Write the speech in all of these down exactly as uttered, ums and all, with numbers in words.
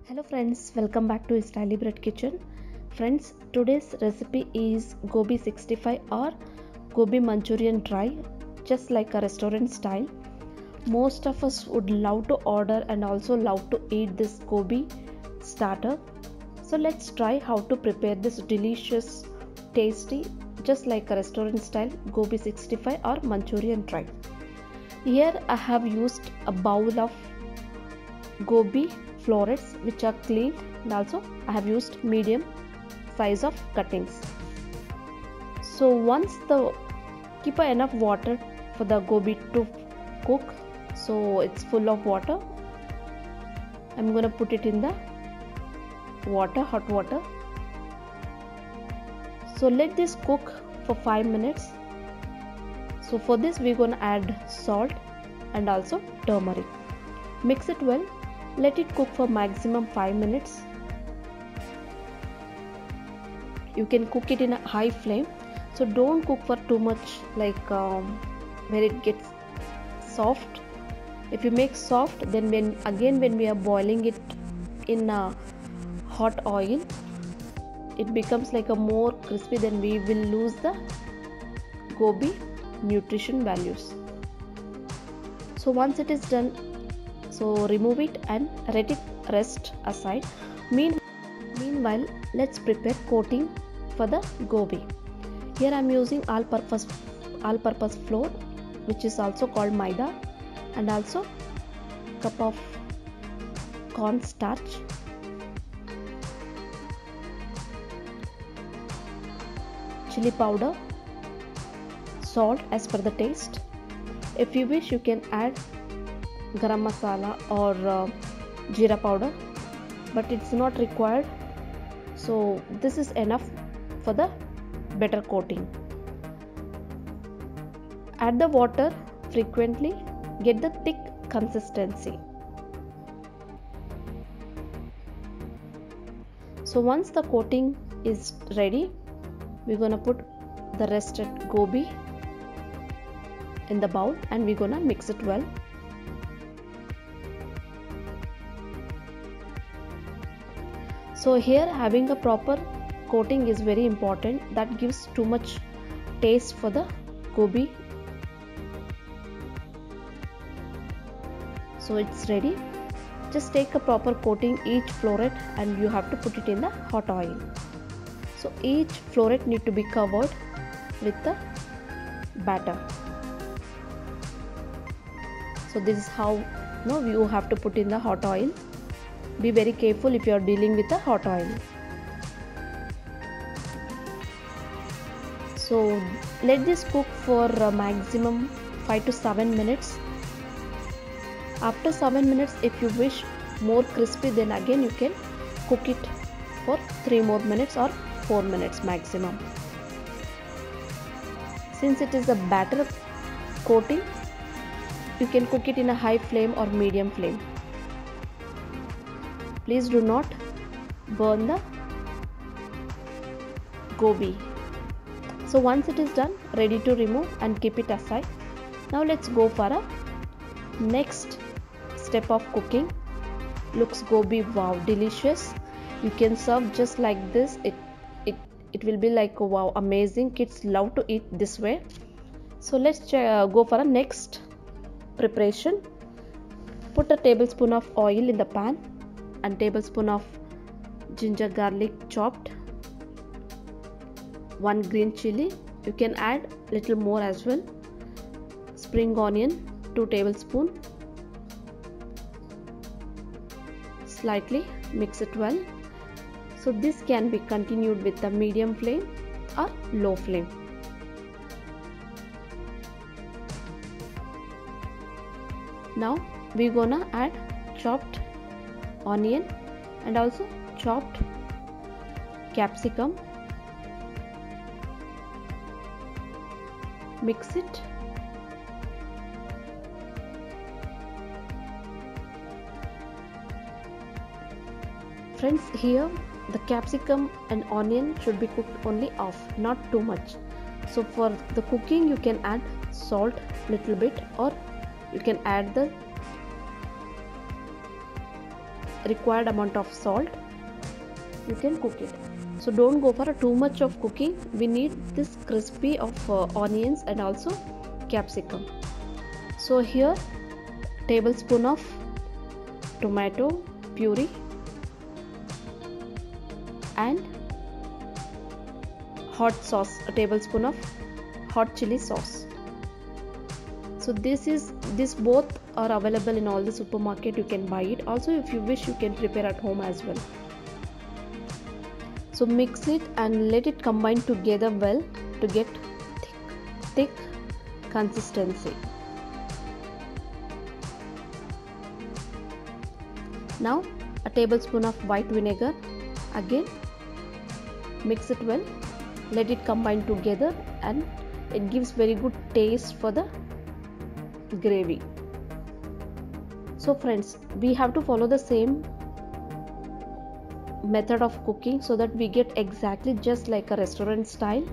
Hello friends, welcome back to Styly Bread Kitchen. Friends, today's recipe is gobi sixty-five or gobi Manchurian dry, just like a restaurant style. Most of us would love to order and also love to eat this gobi starter. So let's try how to prepare this delicious, tasty, just like a restaurant style gobi sixty-five or Manchurian dry. Here I have used a bowl of gobi florets which are cleaned, and also I have used medium size of cuttings. So once the keep enough water for the gobi to cook, so it's full of water. I'm gonna put it in the water, hot water. So let this cook for five minutes. So for this we're gonna add salt and also turmeric. Mix it well. Let it cook for maximum five minutes. You can cook it in a high flame, so don't cook for too much, like um, where it gets soft. If you make soft, then when again when we are boiling it in a hot oil, it becomes like a more crispy, then we will lose the gobi nutrition values. So once it is done, so remove it and let it rest aside. Mean, meanwhile, let's prepare coating for the gobi. Here I am using all-purpose all-purpose flour, which is also called maida, and also cup of corn starch, chili powder, salt as per the taste. If you wish, you can add garam masala or uh, jeera powder, but it's not required. So this is enough for the better coating. Add the water frequently, get the thick consistency. So once the coating is ready, we're gonna put the rested gobi in the bowl and we're gonna mix it well. So here having a proper coating is very important. That gives too much taste for the gobi. So it's ready. Just take a proper coating each floret and you have to put it in the hot oil. So each floret need to be covered with the batter. So this is how you know, you have to put in the hot oil. Be very careful if you are dealing with a hot oil. So let this cook for a maximum five to seven minutes. After seven minutes, if you wish more crispy, then again you can cook it for three more minutes or four minutes maximum. Since it is a batter coating, you can cook it in a high flame or medium flame. Please do not burn the gobi. So once it is done, ready to remove and keep it aside. Now let's go for a next step of cooking. Looks gobi, wow, delicious. You can serve just like this. It it it will be like, wow, amazing. Kids love to eat this way. So let's uh, go for a next preparation. Put a tablespoon of oil in the pan and tablespoon of ginger garlic chopped, one green chili, you can add little more as well, spring onion two tablespoons, slightly mix it well. So this can be continued with the medium flame or low flame. Now we're gonna add chopped onion and also chopped capsicum. Mix it. Friends, here the capsicum and onion should be cooked only off, not too much. So for the cooking you can add salt little bit, or you can add the required amount of salt, you can cook it. So don't go for too much of cooking. We need this crispy of uh, onions and also capsicum. So here tablespoon of tomato puree and hot sauce, a tablespoon of hot chili sauce. So this is this both are available in all the supermarket. You can buy it. Also, if you wish, you can prepare at home as well. So mix it and let it combine together well to get thick, thick consistency. Now a tablespoon of white vinegar. Again mix it well, let it combine together, and it gives very good taste for the gravy. So friends, we have to follow the same method of cooking so that we get exactly just like a restaurant style.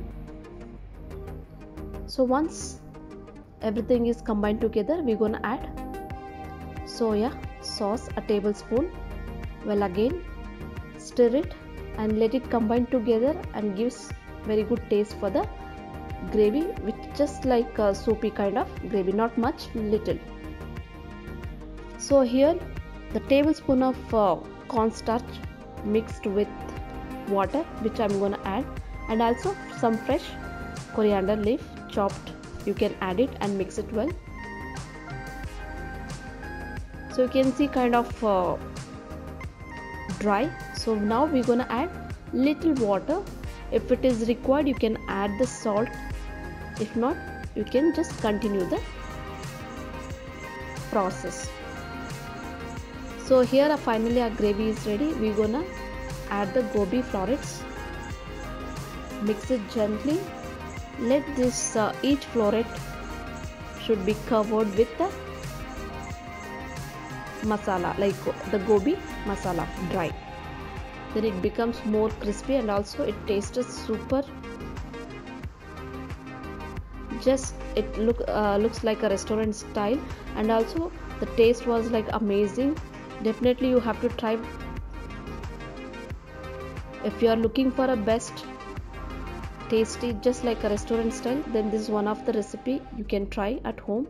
So once everything is combined together, we're gonna add soya sauce, a tablespoon. Well, again stir it and let it combine together and gives very good taste for the gravy, which just like a soupy kind of gravy, not much, little. So here the tablespoon of uh, cornstarch mixed with water, which I'm gonna add, and also some fresh coriander leaf chopped. You can add it and mix it well. So you can see kind of uh, dry. So now we're gonna add little water. If it is required, you can add the salt. If not, you can just continue the process. So here finally our gravy is ready. We're gonna add the gobi florets. Mix it gently. Let this uh, each floret should be covered with the masala, like the gobi masala, dry. Then it becomes more crispy and also it tastes super. Just it look uh, looks like a restaurant style, and also the taste was like amazing. Definitely you have to try. If you are looking for a best tasty just like a restaurant style, then this is one of the recipe you can try at home.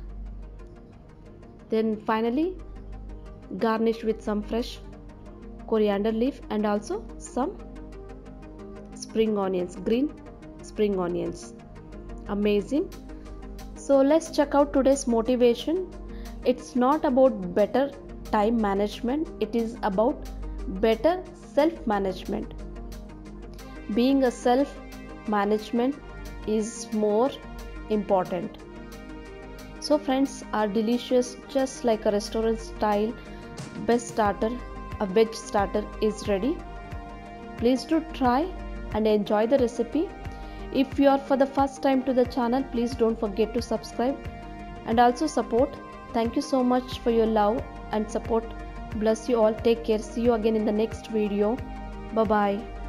Then finally garnish with some fresh coriander leaf and also some spring onions, green spring onions. Amazing. So let's check out today's motivation. It's not about better time management, it is about better self management. Being a self management is more important. So friends, our delicious just like a restaurant style best starter, a veg starter is ready. Please do try and enjoy the recipe. If you are for the first time to the channel, please don't forget to subscribe and also support. Thank you so much for your love and support. Bless you all. Take care. See you again in the next video. Bye bye.